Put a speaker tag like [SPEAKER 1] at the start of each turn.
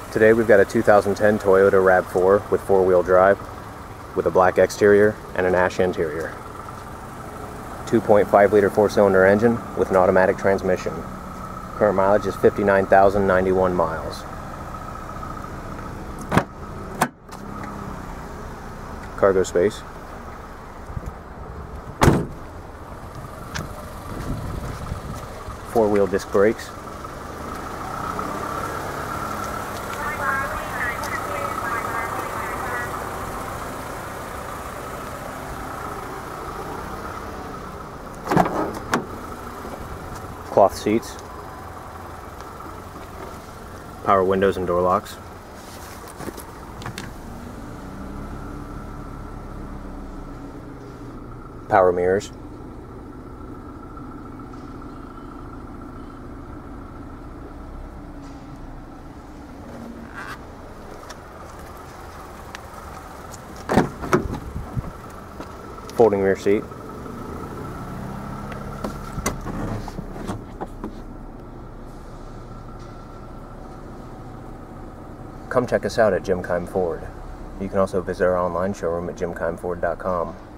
[SPEAKER 1] Today we've got a 2010 Toyota Rav4 with four-wheel drive with a black exterior and an ash interior. 2.5 liter four-cylinder engine with an automatic transmission. Current mileage is 59,091 miles. Cargo space. Four-wheel disc brakes. Cloth seats. Power windows and door locks. Power mirrors. Folding rear seat. Come check us out at Jim Keim Ford. You can also visit our online showroom at jimkeimford.com.